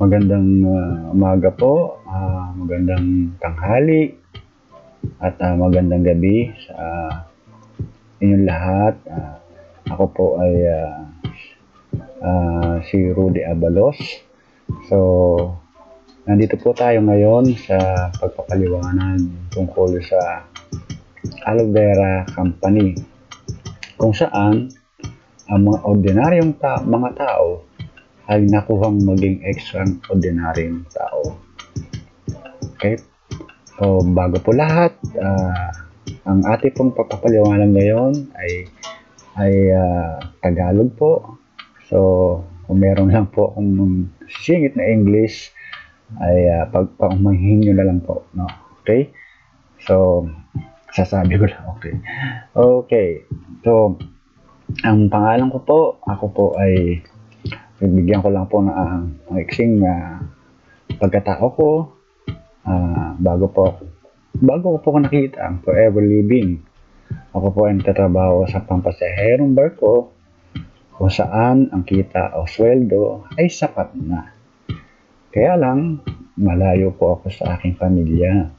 Magandang umaga po, magandang tanghali, at magandang gabi sa inyong lahat. Ako po ay si Rudy Abalos. So, nandito po tayo ngayon sa pagpapaliwanag tungkol sa aloe vera company, kung saan ang mga ordinaryong mga tao ay nakuhang maging extraordinaryong tao. Okay? So, bago po lahat, ang ating pong pagpapaliwanag ngayon ay Tagalog po. So, kung meron lang po akong singit na English, ay pagpaumanhin nyo na lang po. No? Okay? So, sasabi ko lang. Okay. Okay. So, ang pangalan ko po, ako po ay bibigyan ko lang po ng iksing pagkatao ko bago ko po nakita ang Forever Living. Ako po ay nagtatrabaho sa pampasaherong barko kung saan ang kita o sweldo ay sapat na. Kaya lang, malayo po ako sa aking pamilya.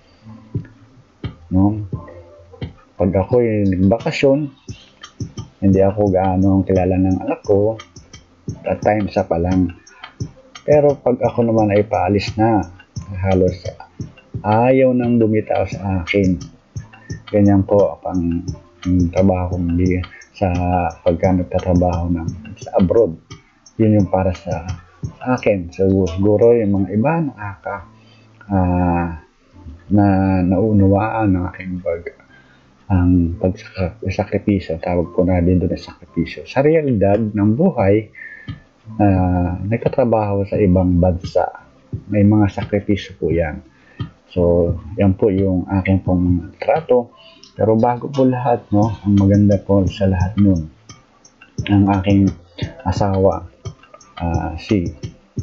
No? Pag ako ay nagbakasyon, hindi ako gaano kilala ng anak ko. That time sa pa lang. Pero pag ako naman ay paalis na, halos ayaw nang dumitaw sa akin. Ganyan po ang trabaho ko sa pagka nagtatrabaho sa abroad. Yun yung para sa akin. So, siguro yung mga iba na naunawaan ng aking pagsakripisyo. Tawag po natin doon na sakripisyo. Sa realidad ng buhay, nagtatrabaho sa ibang bansa, may mga sakripisyo po yan. So, yan po yung aking pong trato. Pero bago po lahat, no, ang maganda po sa lahat nun, ang aking asawa, si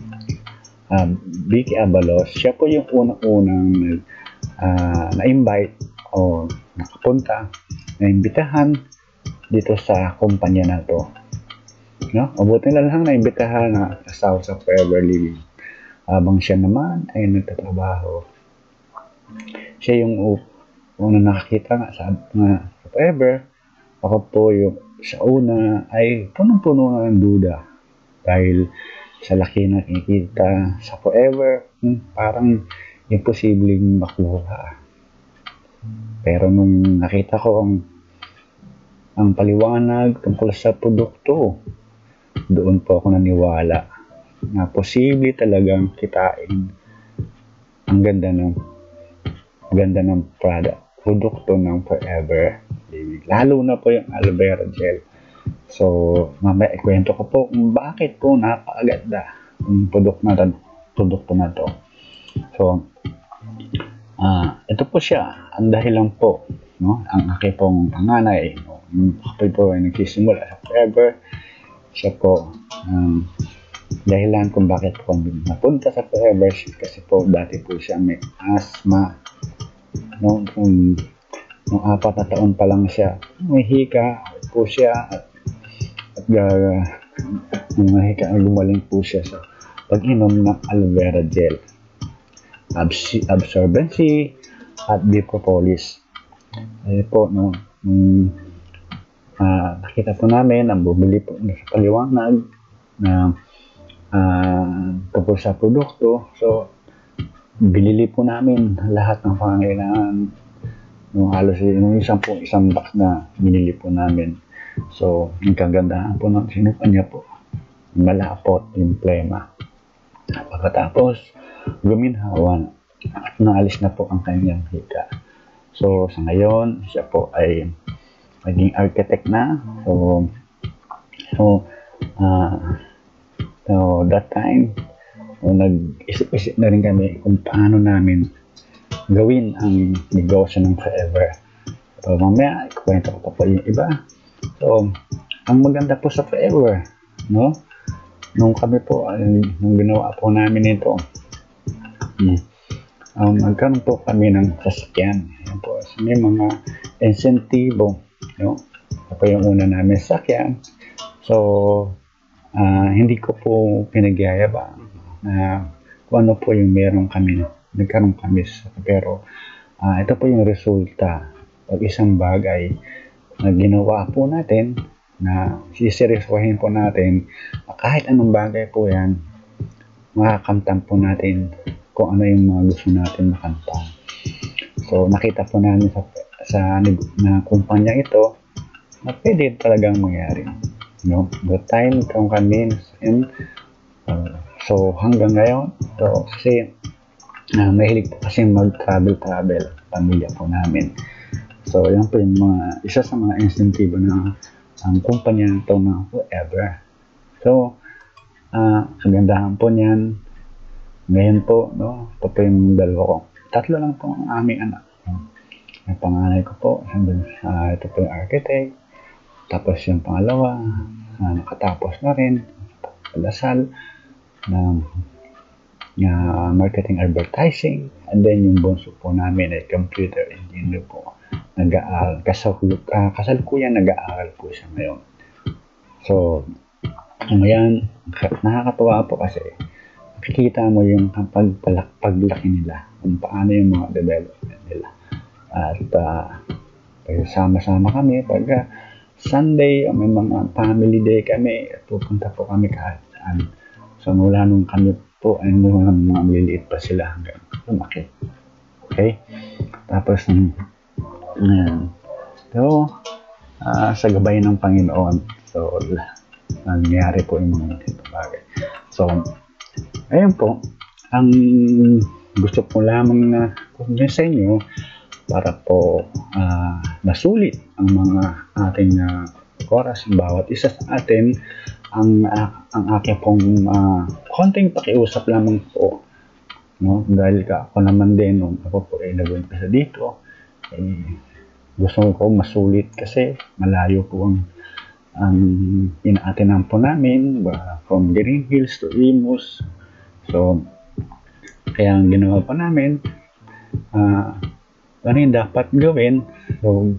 Vicky Abalos, siya po yung unang-unang na-invite o nakapunta, naimbitahan dito sa kumpanya na to. No? Mabuti na lang naimbitahan na asawa sa Forever Living. Habang siya naman ay nagtatrabaho. Siya yung unang nakakita nga sa Forever. Ako po yung sa una ay punong-puno ng duda. Dahil sa laki na nakikita sa Forever, parang imposibleng makuha. Pero nung nakita ko ang paliwanag tungkol sa produkto, doon po ako naniwala na posible talagang kitain ang ganda ng produkto ng Forever Living. Lalo na po yung aloe vera gel. So, mamaya ikwento ko po kung bakit po napakaganda yung produkto na to. So, ito po siya, ang dahilan po, no? Ang aking pong panganay, no? Ako po ay nagsisimula sa Forever. Siya po dahilan kung bakit po napunta sa Forever, kasi po dati po siya may asthma, no? Nung 4 na taon pa lang siya, may hika po siya at gumaling po siya sa pag-inom ng aloe vera gel, absorbency at propolis. Po, no, nakita po namin ang bumili po sa paliwanag na tungkol sa produkto. So, binili po namin lahat ng pangangailangan. No, halos yung isang box na binili po namin. So, ang kagandahan po ng sinupan niya po, malapot yung plema. Pagkatapos, guminhawa at naalis na po ang kanyang hika. So, sa ngayon, siya po ay naging architect na. So that time, nag-isip-isip na rin kami kung paano namin gawin ang negosyo ng Forever. So, mamaya, ikwento ko po yung iba. So, ang maganda po sa Forever, no? Nung kami po, nung ginawa po namin ito, nagkaroon po kami ng sasakyan. Yan po, may mga insentibo, no? Ito yung una namin sasakyan. So, hindi ko po pinagyayabang. kung ano po yung nagkaroon kami pero ito po yung resulta pag isang bagay na ginawa po natin na siseryosohin po natin kahit anong bagay po yan, makakamtan po natin kung ano yung mga gusto natin makanta. So nakita po namin sa na kumpanya ito na pwede talagang mangyari, no? The time kung convince and so hanggang ngayon kasi mahilig po kasi mag-travel pamilya po namin. So yan po yung isa sa mga insentibo ng kumpanya ito na Forever. So kagandahan po niyan ngayon po, no? Ito po yung tatlo lang po ang aming anak. Yung panganay ko po ito po yung architect, tapos yung pangalawa nakatapos na rin Lasal ng marketing advertising, and then yung bunso po namin ay computer engineer po, nag-aaral kasalukuyan nag-aaral po siya ngayon. So ngayon nakakatuwa po kasi nakikita mo yung paglaki nila, kung paano yung mga development nila, at sama-sama kami pag Sunday o may mga family day kami, pupunta po kami kahit saan. So mula nung kami po ay mga maliliit pa sila hanggang lumaki. Okay? Tapos sa gabay ng Panginoon, so nangyari po yung mga bagay. So ayun po ang gusto ko lamang na kunin sa inyo para po masulit ang mga ating oras, bawat isa sa atin. Ang aking pong konting pakiusap lamang po, no? Dahil ako naman din nung ako po ay nag-umpisa dito, gusto ko masulit kasi malayo po ang inaatinan po namin from Green Hills to Imus. So kaya ang ginawa po namin, ano yung dapat gawin, so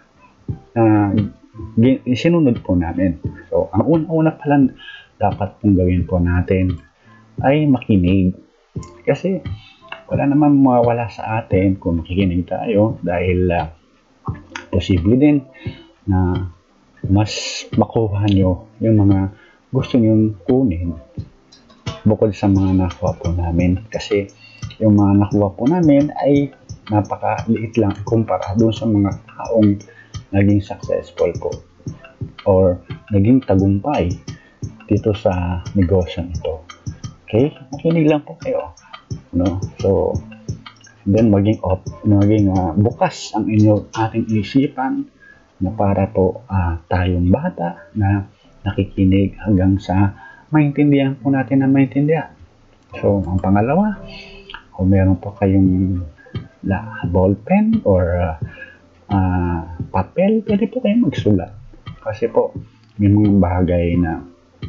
sinunod po namin. So ang una pa lang dapat pong gawin po natin ay makinig, kasi wala naman mawawala sa atin kung makikinig tayo, dahil posible din na mas makuha nyo yung mga gusto nyong kunin bukod sa mga nakuha po namin, kasi yung mga nakuha po namin ay napakaliit lang kumpara doon sa mga taong naging successful po or naging tagumpay dito sa negosyo nito. Okay? Makinig lang po kayo, no? So then maging bukas ang ating isipan na para po tayong bata na nakikinig hanggang sa maintindihan po natin na maintindihan. So ang pangalawa, kung meron po kayong ball pen or papel, pwede po kayong magsulat, kasi po may mga bagay na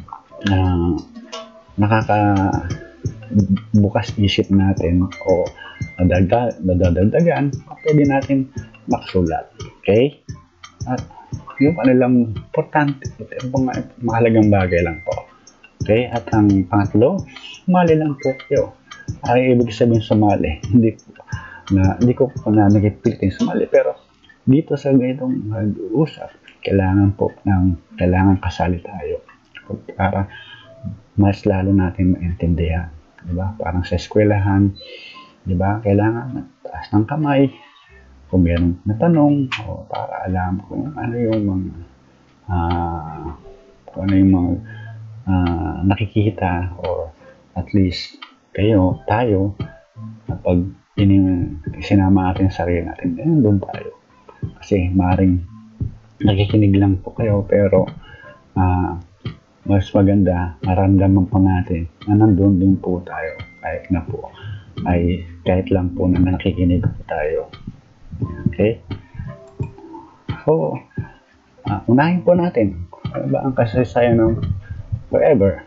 nakakabukas isip natin o nadadagdagan, pwede natin maksulat. Okay? At yung lang importante, mahalagang bagay lang po. Okay? At ang pangatlo, sumali lang po kayo. Ay ibig sabihin sumali, hindi ko po na nagpipilitin sumali, pero dito sa ganitong mag-uusap, kailangan kasali tayo para mas lalo natin maintindihan, di ba? Parang sa eskwelahan, di ba? Kailangan taas ng kamay kung mayroong natanong, o para alam kung ano yung mga nakikita, or at least tayo kapag sinama natin sa sarili natin, doon tayo. Kasi maring nakikinig lang po kayo, pero mas maganda maramdaman po natin na nandun din po tayo, kahit lang po na nakikinig po tayo. Okay? So unahin po natin ano ba ang kasaysayan ng Forever.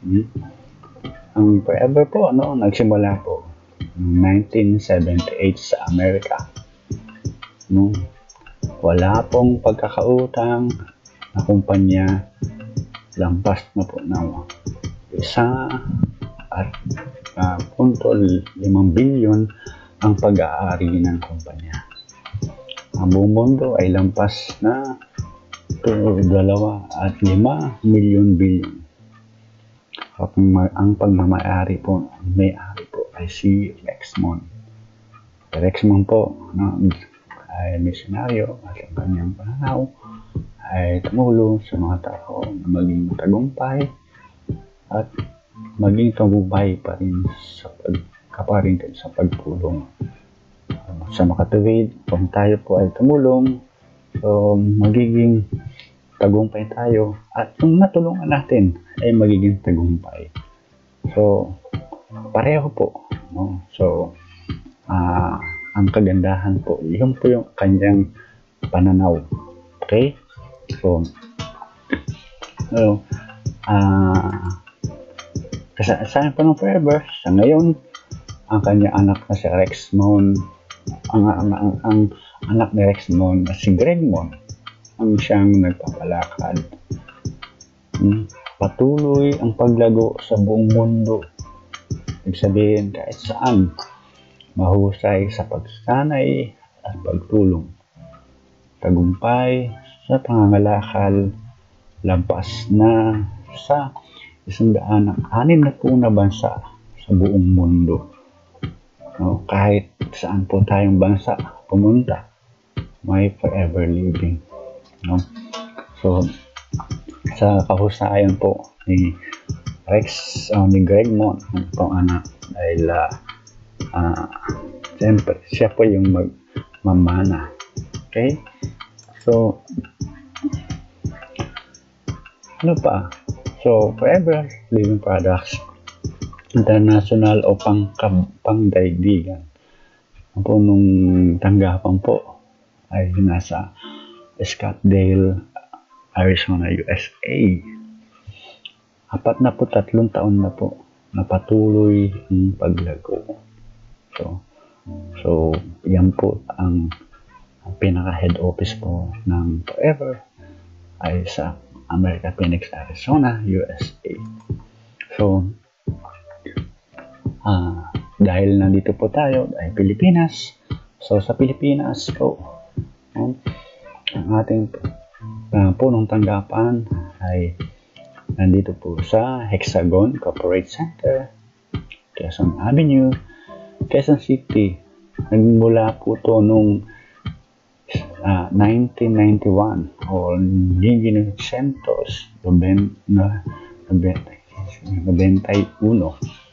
Ang Forever po nagsimula po 1978 sa Amerika. Wala pong pagkakautang na kumpanya, lampas na po ng isa at 0.5 bilyon ang pag-aari ng kumpanya. Ang buong mundo ay lampas na 2.5 milyon bilyon. Ang pagmamayari po, may-ari po ay si Rexmond. Rexmond po, ay misyonaryo at ang kanyang pananaw ay tumulong sa mga tao na maging tagumpay at maging tagumpay pa rin sa pagkaparinggan sa pagtulong. Sa makatuwid, kung tayo po ay tumulong, so magiging tagumpay tayo at yung natulungan natin ay magiging tagumpay. So, pareho po. No? So, ang kagandahan po, yun po yung kanyang pananaw. Okay? So, kasama pa ng forever, sa ngayon, ang kanyang anak na si Rexmond, ang anak ni Rexmond na si Gregmond, ang siyang nagpapalakad. Patuloy ang paglago sa buong mundo. Ibig sabihin, kahit saan, mahusay sa pagsanay at pagtulong. Tagumpay sa pangangalakal, lampas na sa 160 na bansa sa buong mundo. No? Kahit saan po tayong bansa pumunta, may forever living. No? So, sa kahusayan po ni Gregmond, ang pong anak, dahil siyempre, siya po yung magmamana. Okay? So, ano pa? So, Forever Living Products International o pangdaigdigan. Ang punong tanggapan po ay nasa Scottsdale, Arizona, USA. 43 taon na po na patuloy ang paglago. So, yan po ang pinaka-head office po ng Forever ay sa America, Phoenix, Arizona, USA. So, dahil nandito po tayo ay Pilipinas. So, sa Pilipinas po, ang ating punong tanggapan ay nandito po sa Hexagon Corporate Center, Quezon Avenue, Quezon City. Nagmula po ito noong 1991 o 1991.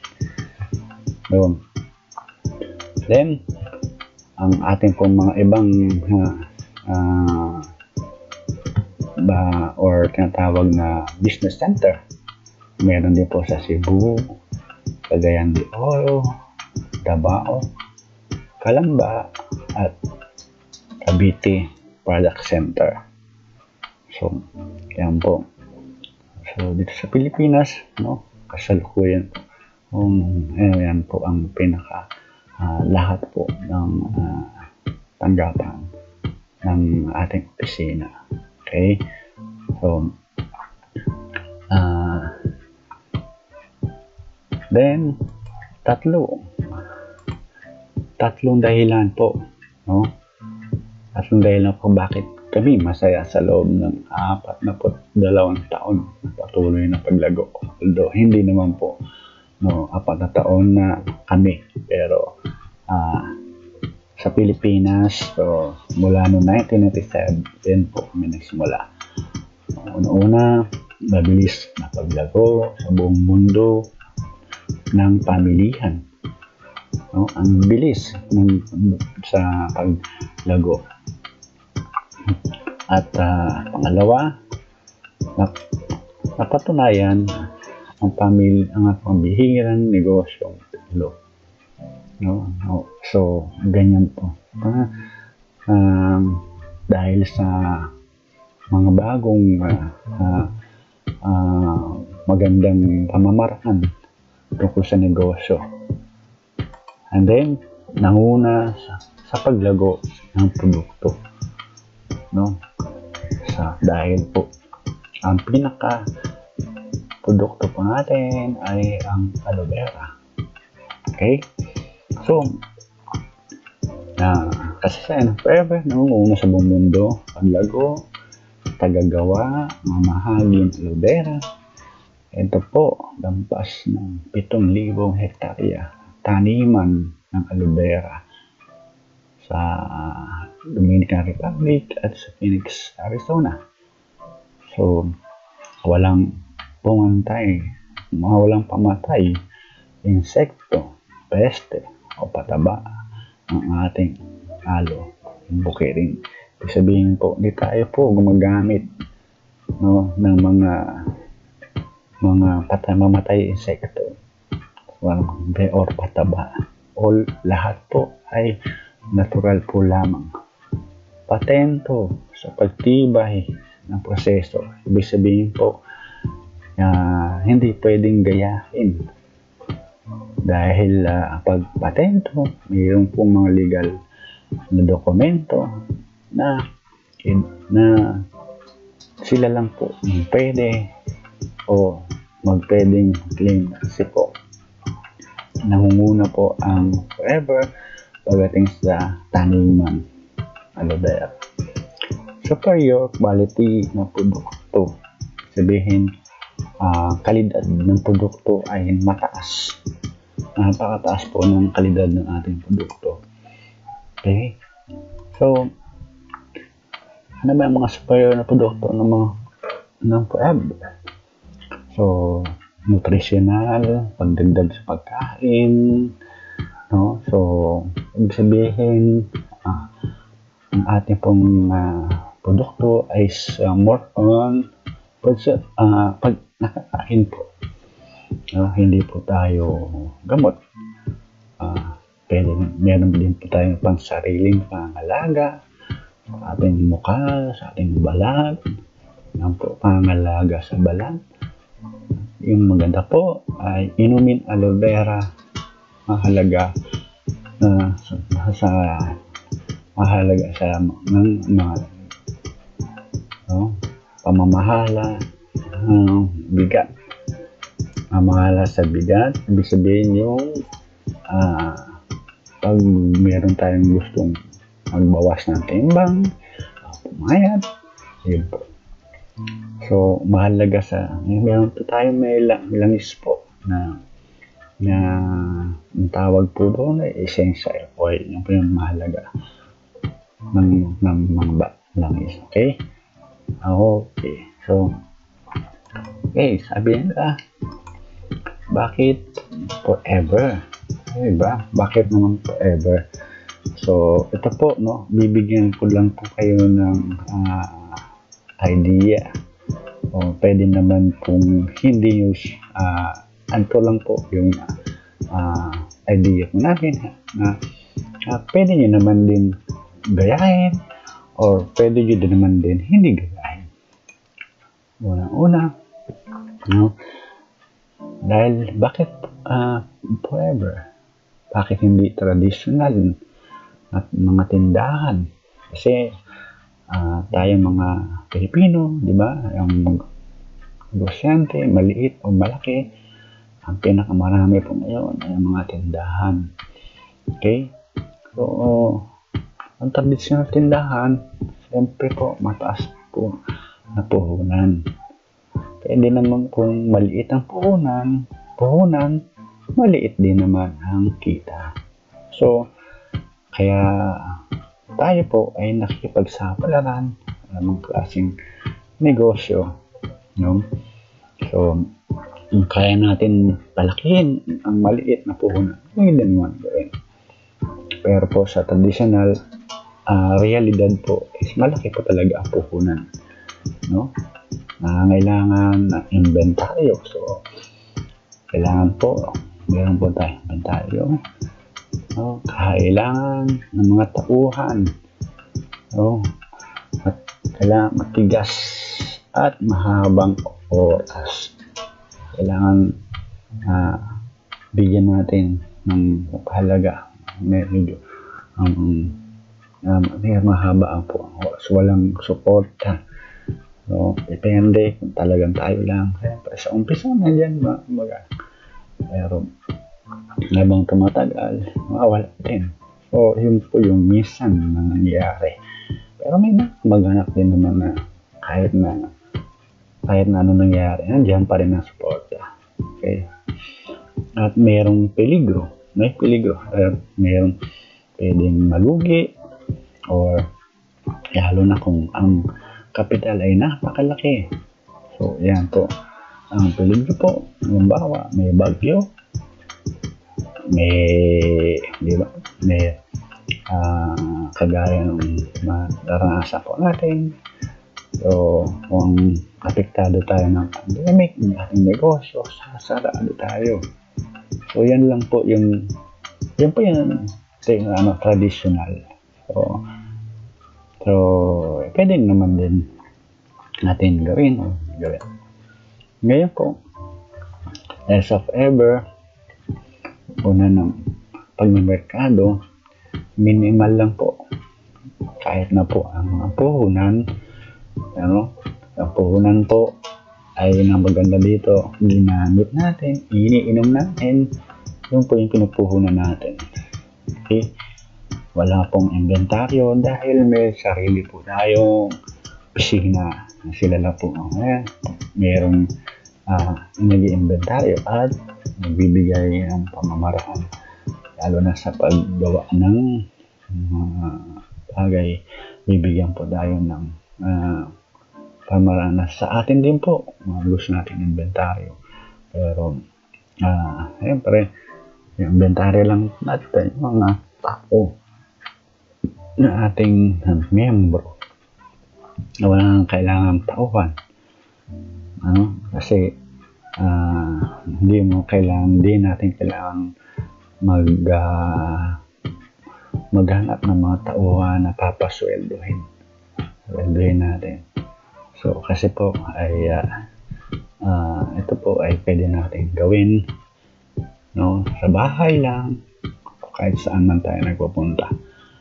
Then, ang ating pong mga ibang or tinatawag na business center, meron din po sa Cebu, Cagayan de Oro, Davao, Calamba, at Cavite Product Center. So, yan po. So, dito sa Pilipinas, no, kasalukuyan po. Yan po ang pinaka lahat po ng tanggapan ng ating opisina. Okay? So, then, tatlong dahilan po, no? Tatlong dahilan po bakit kami masaya sa loob ng 42 taon na patuloy na paglago. Although, hindi naman po 4 na taon na kami, pero sa Pilipinas, so mula noong 1997 po kami nagsimula. Una-una, mabilis na paglago sa buong mundo ng pamilihan. No? Ang bilis sa paglago. At pangalawa, napatunayan ang pambihirang negosyong ilo. No? So, ganyan po. Dahil sa mga bagong magandang pamamaraan tungkol sa negosyo. And then, nanguna sa paglago ng produkto. No? Dahil po, ang pinaka produkto po natin ay ang aloe vera. Okay? So, kasi sa Forever, nangunguna sa buong mundo, paglago, tagagawa, mamahagin aloe vera. Ito po, lampas ng 7,000 hektarya taniman ng aloe vera sa Dominican Republic at sa Phoenix, Arizona. So, walang pamatay, insekto, peste, o pataba ang ating aloe bukirin. Ibig sabihin po, hindi tayo po gumagamit ng mga mamatay insekto or pataba. All lahat po ay natural po lamang. Patento sa pagtibay ng proseso. Ibig sabihin po, hindi pwedeng gayahin. Dahil pag patento, mayroon pong mga legal na dokumento na sila lang po pwede o magpwedeng claim kasi po nangunguna po ang Forever pagdating sa taniman aloe vera. Superior quality na produkto. Sabihin, kalidad ng produkto ay mataas. Napakataas po ng kalidad ng ating produkto. Okay? So, ano ba yung mga superior na produkto ng Forever? So, nutritional, pagdagdag sa pagkain, no? So, ibig sabihin, ang ating pong produkto ay more on pag nakakain po. Hindi po tayo gamot. Meron din po tayong pansariling pangalaga sa ating mukha, sa ating balat, pangalaga sa balat. Yung maganda po ay inumin aloe vera, mahalaga sa mga pamamahala bigat. Pamamahala sa bigat, ibig sabihin yung pag meron tayong gustong magbawas ng timbang, pumayat, yun po. So, mahalaga meron po tayong may langis po na ang tawag po doon ay essential oil. Yung po yung mahalaga ng mga langis. Okay? Okay. So, okay, sabi nila, bakit Forever? Diba? Bakit naman Forever? So, ito po, bibigyan ko lang po kayo ng idea. O pwede naman kung hindi use, anto lang po yung idea po natin na pwede nyo naman din gayahin or pwede nyo din naman din hindi gayahin. Una, dahil bakit Forever? Bakit hindi traditional at mga tindahan? Kasi tayo mga Pilipino, di ba? Ang negosyante, maliit o malaki, ang pinakamarami po ngayon ay mga tindahan. Okay? So, ang traditional tindahan, siyempre po, mataas po na puhunan. Pwede naman kung maliit ang puhunan, maliit din naman ang kita. So, kaya tayo po ay nakikipagsapalaran ng mga klaseng negosyo. So, kaya natin palakihin ang maliit na puhunan. Hindi naman gawin. Pero po sa traditional, realidad po is malaki po talaga ang puhunan. Kailangan ng inventaryo. So, kailangan po, meron po tayo inventaryo. Kailangan ng mga tauhan. At kailangan matigas at mahabang oras. Kailangan bigyan natin ng halaga. Medyo mahaba po ang oras. Walang suporta So, depende kung talagang tayo lang. Siyempre, sa umpisa na dyan, pero habang tumatagal, mawawala din. So, yun po yung minsan na nangyayari. Pero may maghanap din naman na kahit na ano nangyayari, nandiyan pa rin ang suporta. Okay? At mayroong peligro. May peligro. Mayroong pwedeng malugi or lalo na kung ang kapital ay napakalaki. So, yan po. Ang peligro po, halimbawa, may bagyo, di ba? May kagaya ng naranasan po natin. So, kung apektado tayo ng pandemic, ng ating negosyo, sasarado tayo. So, yan lang po yung traditional. So, pwede naman din natin gawin. Ngayon po, as of ever, una ng pagmamerkado, minimal lang po. Kahit na po ang mga puhunan, ang puhunan po ay maganda dito, ginamit natin, iniinom natin, yung po yung pinupuhunan natin. Okay? Wala pong inventaryo dahil may sarili po tayong opisina. Sila lang po merong nag-iinventaryo at nagbibigay ng pamamaraan, lalo na sa paggawa ng bagay, bibigyan po tayo ng pamamaraan sa atin din po, gusto natin inventaryo. Pero siyempre yung inventaryo lang natin, mga tao na ating membro na walang kailangan tauhan, kasi hindi natin kailangan maghanap ng mga tauhan na papasweldohin natin. So kasi po ay ito po ay pwede natin gawin sa bahay lang, kahit saan man tayo nagpupunta.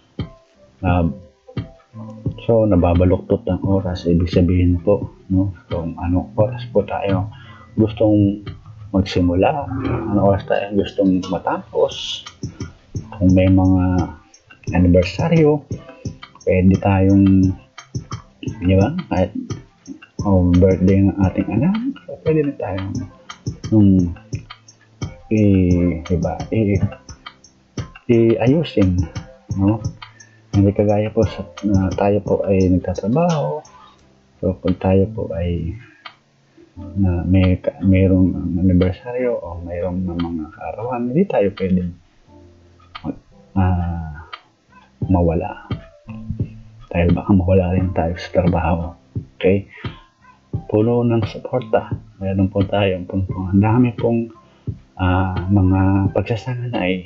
So, nababaluktot ang oras, ibig sabihin po, kung anong oras po tayo gustong magsimula, anong oras tayo gustong matapos. Kung may mga anibersaryo, pwede tayong, di ba, kahit birthday ng ating anak, pwede na tayong ayusin, Hindi kagaya po tayo po ay nagtatrabaho. So, pag tayo po ay mayroong anibersaryo o mayroong mga kaarawan, hindi tayo pwedeng mawala. Dahil baka mawala rin tayo sa trabaho. Okay? Puno ng suporta. Mayroon po tayo. Ang dami pong mga pagsasanay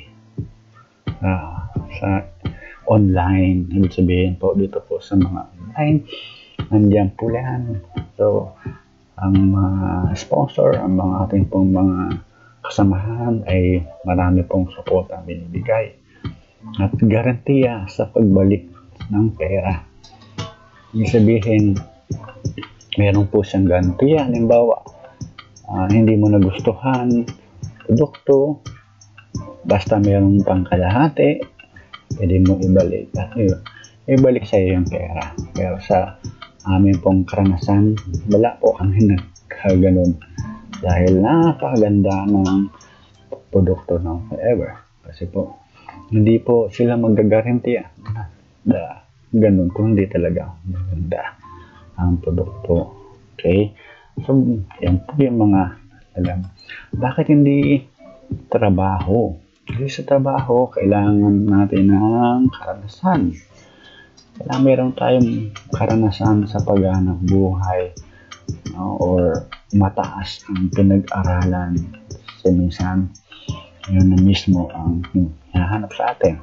sa online. Ibig sabihin po dito po sa mga online, nandiyan po yan. So, ang mga sponsor, ang mga ating pong mga kasamahan ay marami pong support ang binibigay. At garantiya sa pagbalik ng pera. Ibig sabihin, meron po siyang garantiya. Halimbawa, hindi mo nagustuhan produkto, basta meron pang kalahati, pwede mo ibalik sa iyo yung pera. Pero sa amin pong karanasan, wala po kami nagkaganon dahil napakaganda ng produkto ng Forever. Kasi po, hindi po sila magagarantiya ganun kung hindi talaga maganda ang produkto. Okay? So, yan po yung mga bakit hindi trabaho? Kasi sa trabaho, kailangan natin ng karanasan. Kailangan meron tayong karanasan sa paghanap buhay, or mataas ang pinag-aralan. Kasi minsan, yun na mismo ang hinahanap sa atin.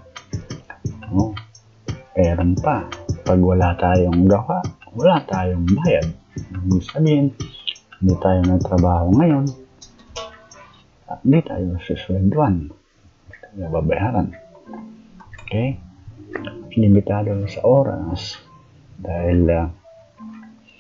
Meron pa, pag wala tayong gawa, wala tayong bayad. Ibig sabihin, hindi tayo nagtrabaho ngayon, at hindi tayo suswelduan. Nababayaran. Okay? Limitado sa oras dahil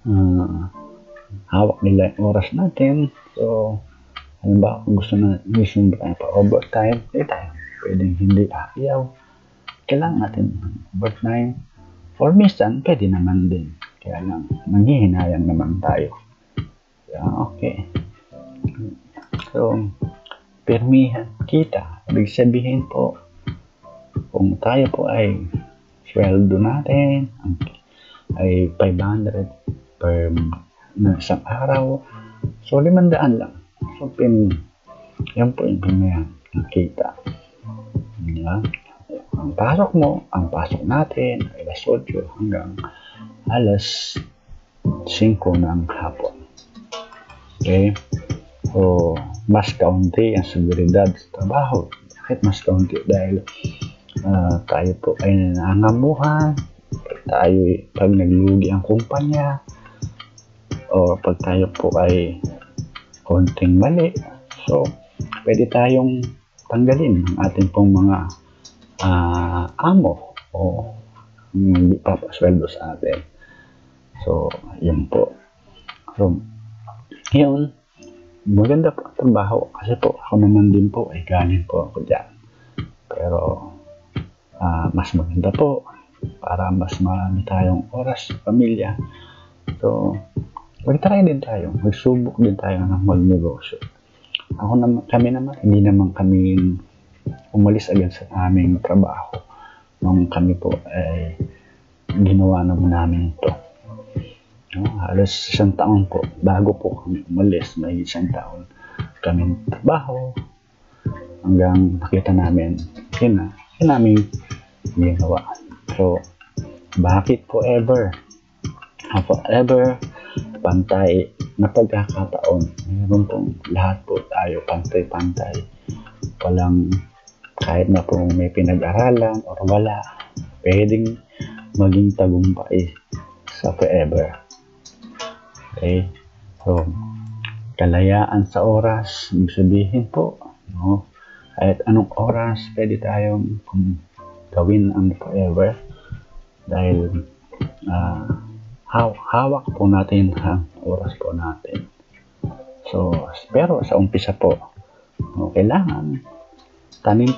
ah, hawak nila yung oras natin. So, halimbawa kung gusto tayo pa overtime, tayo pwedeng hindi ayaw. Kailangan natin overtime. For minsan, pwede naman din. Kaya lang, nanghihinayang naman tayo. Okay. So, permihan kita. Ibig sabihin po, kung tayo po ay sweldo natin ay 500 per isang araw, so 500 lang. So, yan po yung permihan ng kita. Yeah. Ang pasok mo, ang pasok natin ay alas 8 hanggang alas 5 ng hapon. Okay? So, mas kaunti ang seguridad sa trabaho. Bakit mas kaunti? Dahil tayo po ay nangangamuhan, pag naglugi ang kumpanya, o pag tayo po ay konting mali, so, pwede tayong tanggalin ang ating pong mga amo o hindi papasweldo sa atin. So, yun po. So, yun, maganda po ang trabaho kasi po ako naman din po ay galing po ako dyan. Pero, mas maganda po para mas marami tayong oras sa pamilya. So, mag-try din tayo, magsubok din tayo ng magnegosyo. Kami naman, hindi naman kami umalis agad sa aming trabaho nung kami po ay ginawa naman namin ito. Halos 1 taon po bago po kami umalis, may 1 taon kami trabaho hanggang nakita namin yun namin ginawa. So, bakit forever pantay na pagkakataon, meron pong lahat po tayo pantay-pantay, walang kahit na po may pinag-aralan or wala, pwedeng maging tagumpay sa forever. Okay? So, kalayaan sa oras, ibig sabihin po, kahit anong oras, pwede tayong gawin ang forever dahil hawak po natin ang oras po natin. So, pero sa umpisa po, kailangan tanim.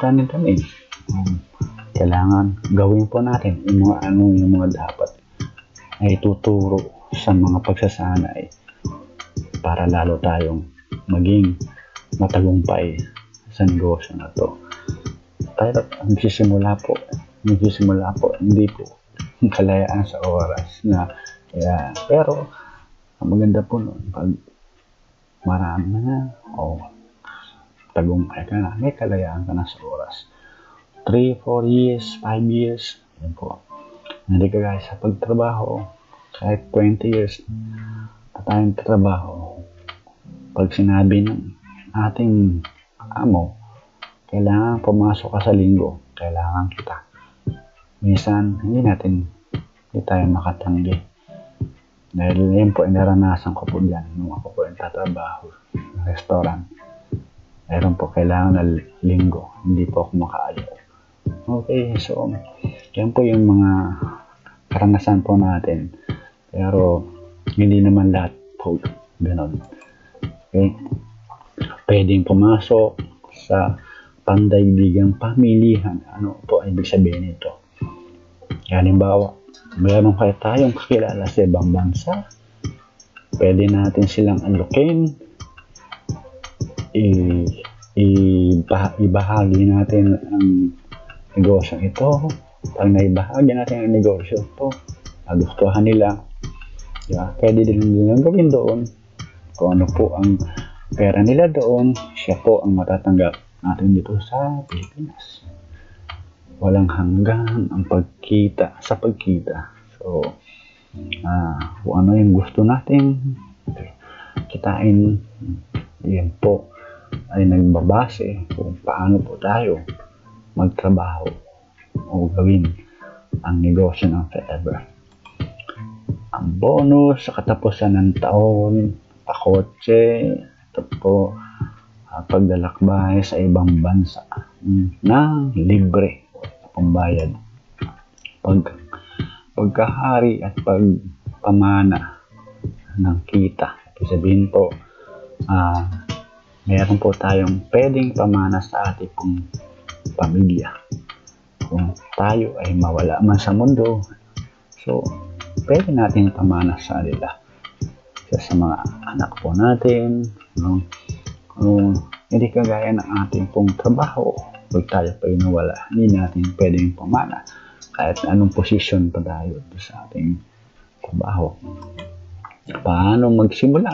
Kailangan gawin po natin yung mga dapat ay tuturo sa mga pagsasanay para lalo tayong maging matagumpay sa negosyo na to. Pero nagsisimula po, hindi po kalayaan sa oras na pero ang maganda po nun, pag marami na tagumpay ka na, may kalayaan ka na sa oras. 3, 4 years, 5 years, yun po. Hindi ka guys sa pagtrabaho, kahit 20 years na tayong trabaho, pag sinabi ng ating amo, kailangan pumasok ka sa linggo, kailangan kita. Minsan, hindi tayo makatanggi. Dahil yun po, naranasan ko po dyan nung ako po yung tatrabaho sa restaurant. Meron po kailangan na linggo, hindi po ako makaayaw. Okay, so yan po yung mga karanasan po natin. Pero hindi naman lahat po ganun. Okay? Pwedeng pumasok sa pandaigdigang pamilihan. Ano po ang ibig sabihin nito? Halimbawa, mayroon kayo tayong kakilala sa ibang bansa. Pwede natin silang alokin. Ibahagi natin ang negosyo ito. Pag naibahagi natin ang negosyo ito, nagustuhan nila, pwede din nilang gawin doon. Kung ano po ang pera nila doon, siya po ang matatanggap natin dito sa Pilipinas. Walang hanggan ang pagkita. So, kung ano yung gusto natin kitain, yan po ay nagbabase kung paano po tayo magtrabaho o gawin ang negosyo ng forever. Ang bonus sa katapusan ng taon, pakotse, ito po, paglalakbay sa ibang bansa ng libre pambayad. Pagkahari at pagpamana ng kita. Ibig sabihin po, meron po tayong pwedeng pamana sa ating pong pamilya. Kung tayo ay mawala man sa mundo, so pwede natin pamana sa nila. Sa mga anak po natin, no? Hindi kagaya ng ating pong trabaho, pag tayo pa nawala, hindi natin pwedeng pamana kahit anong posisyon pa tayo sa ating trabaho. Paano magsimula?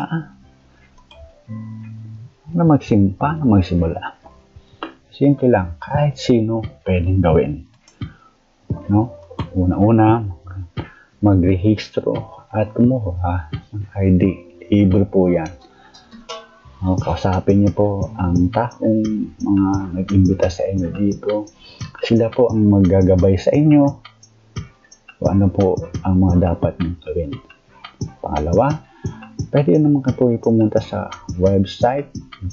Paano magsimula? Simple lang, kahit sino pwedeng gawin. No? Una-una, magrehistro at kumuha ng ID. Libre po yan. No, kausapin niyo po ang taong mga nag-imbita sa inyo dito. Sila po ang maggagabay sa inyo kung ano po ang mga dapat nyo gawin. Pangalawa, pwede naman po pumunta sa website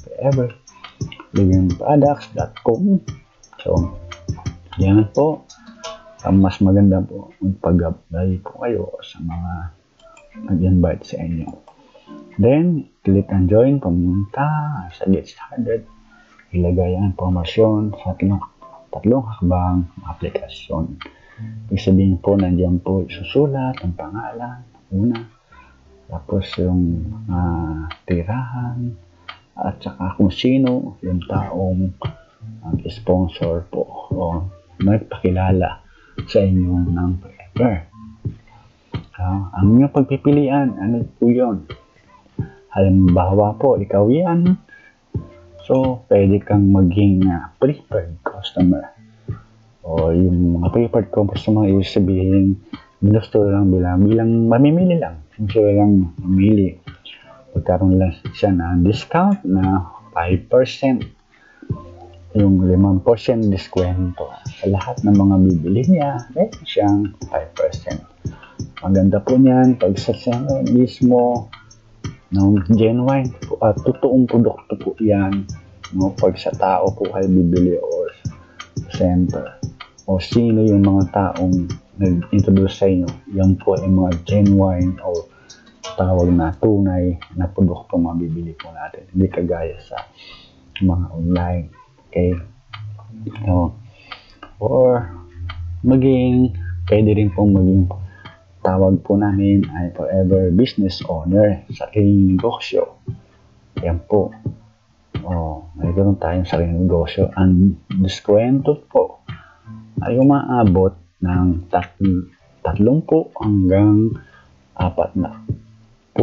livingproducts.com. So, yan po. Ang mas maganda po magpag-apply po kayo sa mga nag-invite sa inyo. Then, click and join, pumunta sa Get Started. Ilagay ang informasyon sa tatlong hakbang aplikasyon. Ibig sabihin po, nandiyan po susulat ang pangalan, una, tapos yung tirahan, at saka kung sino yung taong sponsor po o nagpakilala sa inyo ng forever. Ang inyong pagpipilian, ano po yun? Halimbawa po, ikaw yan. So, pwede kang maging preferred customer. O yung mga preferred customer, ibig sabihin, gusto lang bilang mamimili lang. Gusto lang mamili. Pagkaroon lang siya na discount na 5%. Yung 5% diskwento. Sa lahat ng mga bibili niya, meron siyang 5%. Maganda po niyan, pag sa mismo, no, genuine po, totoong produkto po yan. No, pag sa tao po kayo bibili or center o sino yung mga taong nag-introduce sa inyo, yan po ay mga genuine o tawag na tunay na produkto mabibili po natin. Hindi kagaya sa mga online. Okay? So, or pwede rin pong maging tawag po namin ay forever business owner sa aking negosyo. Yan po. Mayroon tayong sariling negosyo. Ang diskwento po ay umaabot ng 30 hanggang 48%.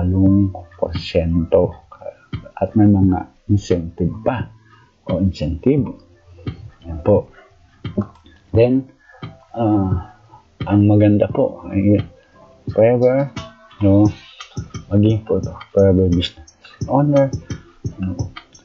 At may mga incentive pa o incentive. Yan po. Then, ang maganda po ay forever, no, maging po forever business owner, no,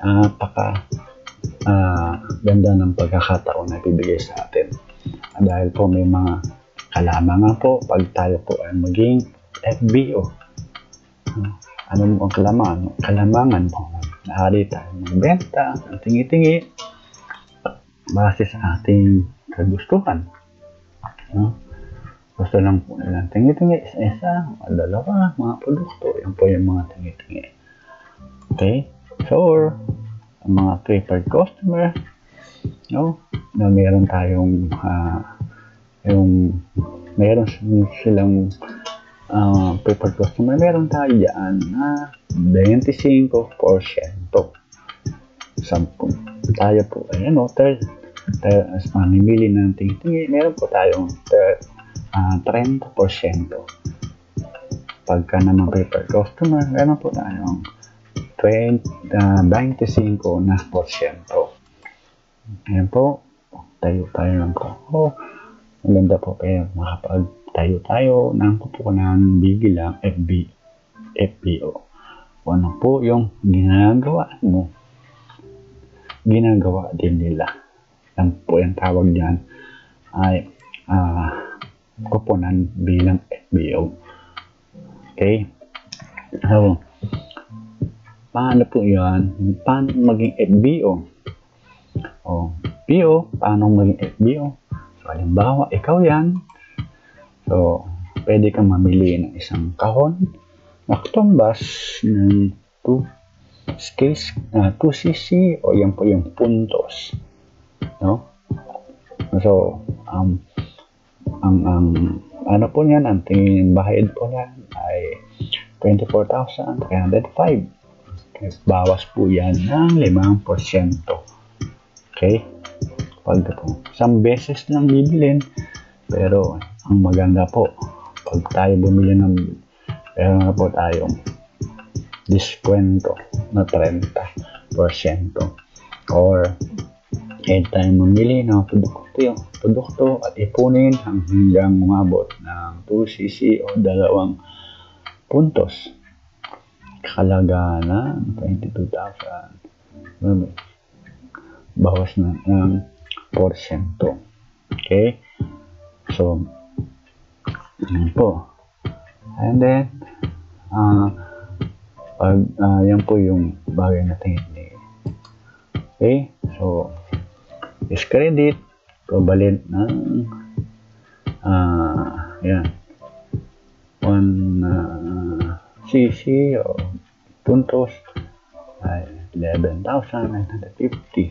ganda ng pagkakataon na ibibigay sa atin. Dahil po may mga kalamangan po pag tayo po ay maging FBO. Ano mo ang kalamangan? Kalamangan po. Nahari tayo magbenta, ang tingi-tingi, base sa ating kagustuhan. No? Gusto lang po nilang tingi-tingi, isa-isa, dalawa, mga produkto. Yan po yung mga tingi-tingi. Okay? So, ang mga preferred customer, no? Na meron tayong, meron silang preferred customer, meron tayo dyan na 25%. Sampung tayo po, as mamimili ng tingi-tingi, meron po tayong 30%. Pagka naman preferred customer, meron po tayong 25%. Ayan po, tayo lang po. Maganda po kayo makapagtayo tayo ng kupunan bilang FBO. Ano po yung ginagawa mo? Ginagawa din nila. Yan po yung tawag diyan ay kupunan bilang FBO. Okay? So, paano po yan? Paano maging FBO? Paano maging FBO? So, halimbawa, ikaw yan. So, pwede kang mamili ng isang kahon nakatumbas ng 2cc o yan po yung puntos, no? So ang ano po niyan, ang tingin bahid po niyan ay 24,305. Okay, bawas po yan ng 5%. Okay, pag po isang beses lang bibilin, pero ang maganda po pag tayo bumili ng meron na po tayong diskwento na 30% or tayo mamili ng produkto at ipunin hanggang umabot ng 2cc o 2 puntos, kakalaga ng 22,000, bawas na ng porsyento. Okay, so yun po. And then yan po yung bagay na tingin. Okay, so is credit equivalent ng yan 1cc o puntos ay 11,950,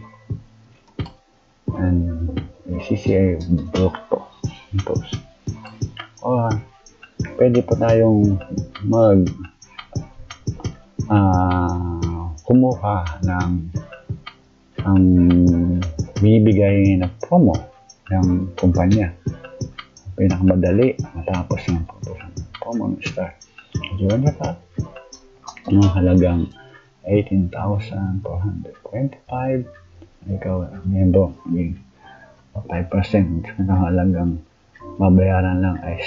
and cc ay produkto puntos. O pwede po tayong kumuha ng ang bibigay na promo ng kumpanya. Pinakamadali matapos ng promo ng start. Diyan na pa ang halagang 18,425. Ikaw miyembro, 5% ng halagang mabayaran lang ay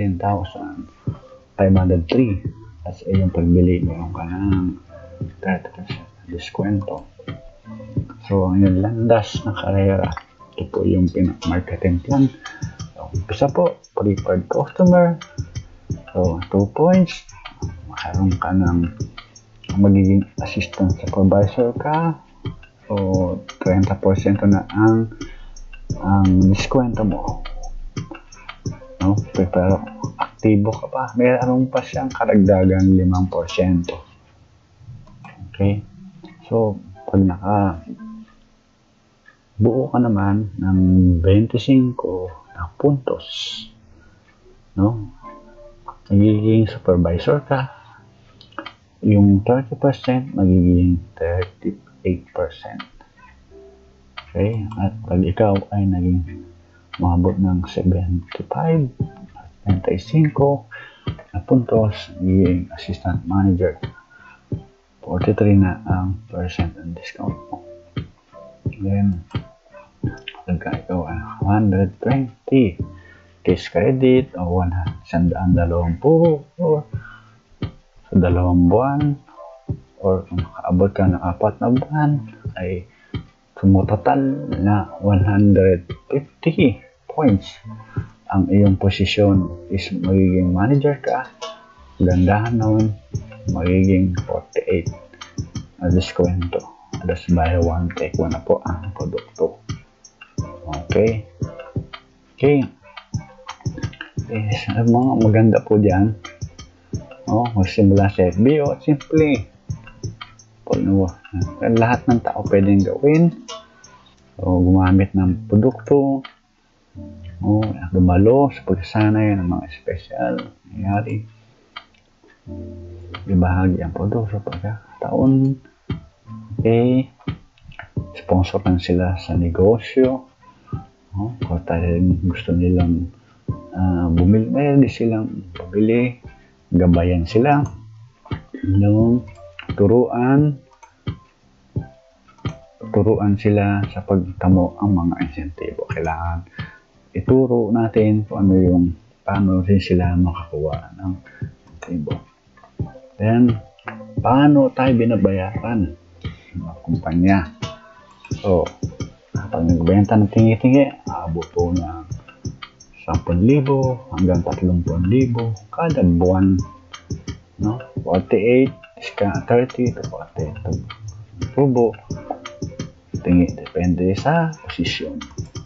17,503. At yung pagbili meron ka ng 30% diskwento. So ang yung landas na karera, ito po yung marketing plan. So umpisa po, preferred customer, so 2 points, makaroon ka ng magiging assistant supervisor ka, so 30% na ang diskwento mo, no? Pero aktibo ka pa, mayroon pa siyang karagdagan 5%. Okay, so pag buo ka naman ng 25 na puntos, no? Magiging supervisor ka, yung 30% magiging 38%. Okay, at pag ikaw ay naging umabot ng 75 na puntos, magiging assistant manager, 43 na ang percent and discount mo. Then pagka ikaw ay 120 case credit o 120 or sa 2 buwan, or kung makaabot ka ng 4 na buwan, ay sumutotal na 150 points ang iyong posisyon. Is magiging manager ka, gandahan nun, magiging 48 na diskwento. Alas buy one take one na po ang produkto. Okay, mga maganda po dyan, magsimula sa FBO, simple lahat ng tao pwedeng gawin, gumamit ng produkto, dumalo sa pagsanay ng mga special nangyari, ibahagi ang produkto sa pagkakataon. Okay, sponsor lang sila sa negosyo, kung tayo gusto nilang bumili, mayroon din silang bumili, gabayan sila, turuan sila sa pagtamo ang mga insentibo. Kailangan ituro natin kung paano rin sila makakuha ng insentibo. Then, paano tayo binabayaran ng mga kumpanya? So, kapag nagbenta ng tingi-tingi, abot po ng 10,000 hanggang 30,000 kada buwan, 48 30 to 48 tubo, tingi, depende sa posisyon.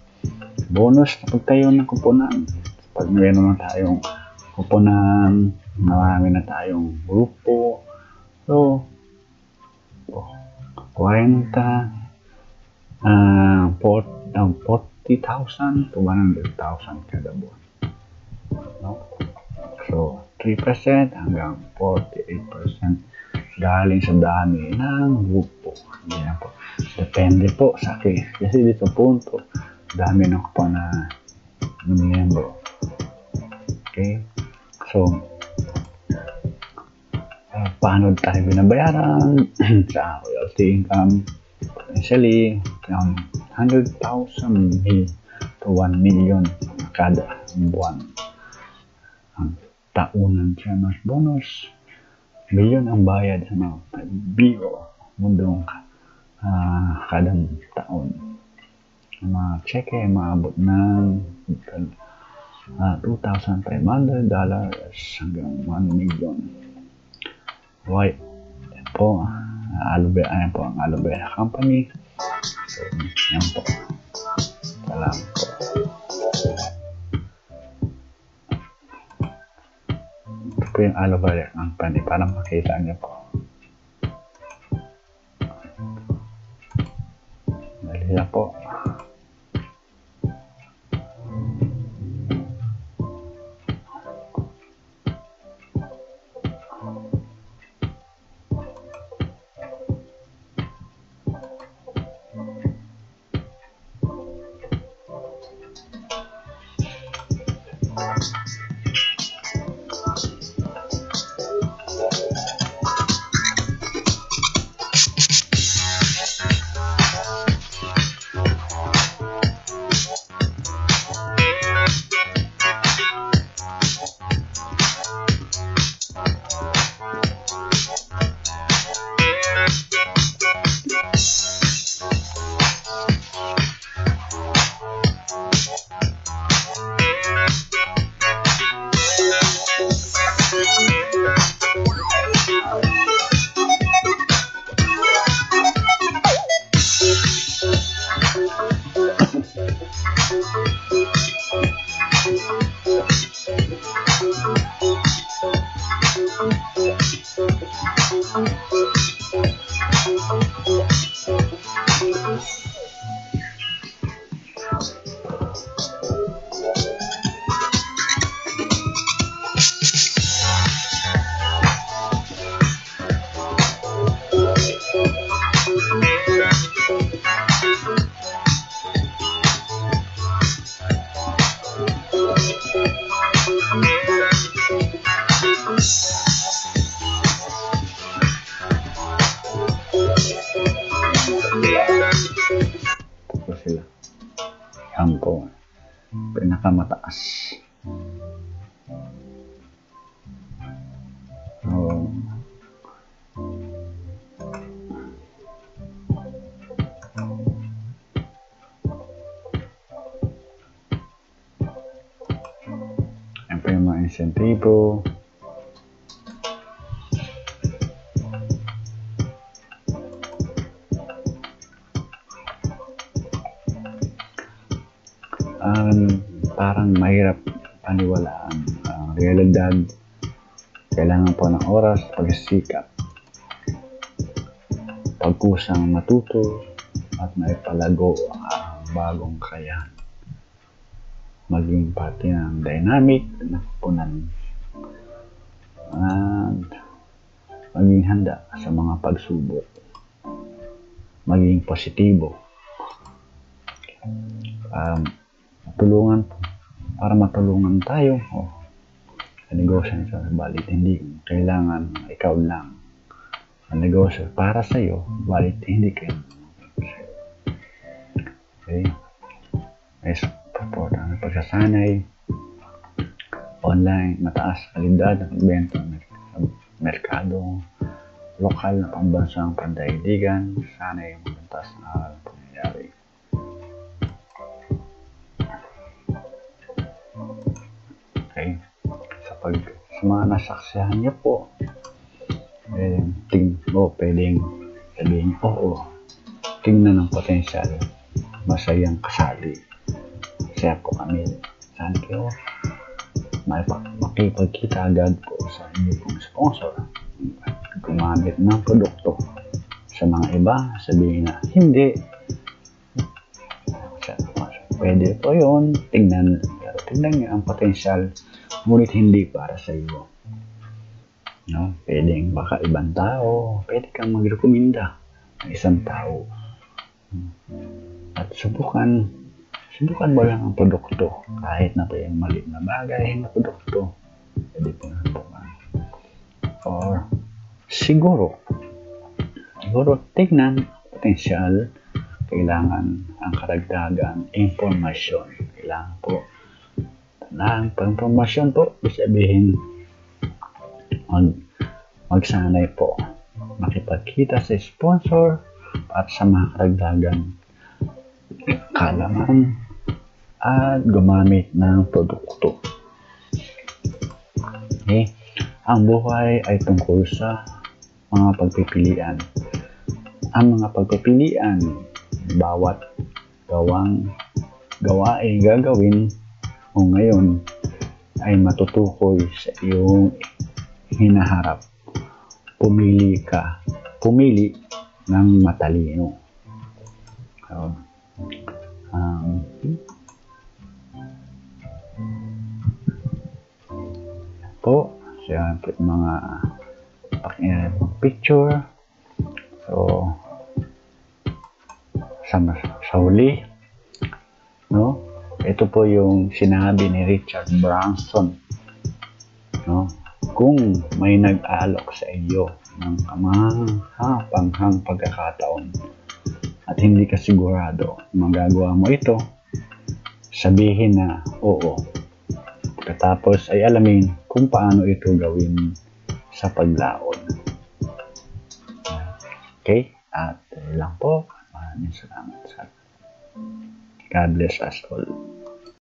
Bonus na pagtayo ng kuponan. Pag meron na tayong kuponan marami na tayong grupo. So, 40,000 to 100,000 kada buwan. No? So, 3% hanggang 48% galing sa dami ng grupo. Yan po. Depende po sa case. Kasi dito punto, dami na po na miyembro. Okay? So, paano tayo binabayaran? Sa royalty income, potentially, 100,000 to 1 million kada buwan. Ang taunan siya ng bonus, milyon ang bayad sa mga bigo mundong kada taon. Ang mga cheque maabot ng $2,500 hanggang 1 million. Right. Yan po. Ayan po ang Aloe Vera Company. So, yan po. Salamat po. Ito po yung Aloe Vera Company para makita niyo po. Dali na po. Ito sila. Yan po. Pinakamataas. So, yan po yung mga insentibo. Parang mahirap paniwalaan ang realidad. Kailangan po ng oras, pagsisikap, pagkusang matuto at maipalago ang bagong kakayahan. Maging pati ng dynamic na punan at maging handa sa mga pagsubok. Maging positibo. Para matulungan tayo sa negosyo nito, balit hindi kailangan ikaw lang ang negosyo para sa iyo, balit hindi kayo. Okay? May support ang pagsasanay online, mataas kalidad ng benta sa merkado, lokal na pambansang pandaigdigan, sanay mataas na pangyayari. Okay. Sa mga nasaksihan niyo po, pwedeng sabihin, tingnan ng potensyal, masayang kasali. Kaya po kami, saan kayo, makipagkita agad po sa inyong sponsor. Gumamit ng produkto. Sa mga iba, sabihin na hindi. Pwede po yun. Tingnan niyo ang potensyal, ngunit hindi para sa iyo. No? Pwedeng baka ibang tao, pwede kang magrekomenda ng isang tao. At subukan mo lang ang produkto. Kahit na po yung maliit na bagay na produkto, pwede po subukan. Or siguro tingnan potensyal, kailangan ang karagdagan informasyon. Kailangan po ng pang-informasyon po, sabihin magsanay po makipagkita sa sponsor at sa mga karagdagan kaalaman at gumamit ng produkto. Okay? Ang buhay ay tungkol sa mga pagpipilian. Ang mga pagpipilian, bawat gawain gagawin mo ngayon ay matutukoy sa iyong hinaharap. Pumili ng matalino. Po, siyempre mga picture. So, sa huli, no? Ito po yung sinabi ni Richard Branson, no? Kung may nag-aalok sa iyo ng kamangha-panghang pagkakataon at hindi ka sigurado magagawa mo ito, sabihin na oo. Pagkatapos ay alamin kung paano ito gawin sa paglaon. Okay? At lang po. Maraming salamat. God bless us all.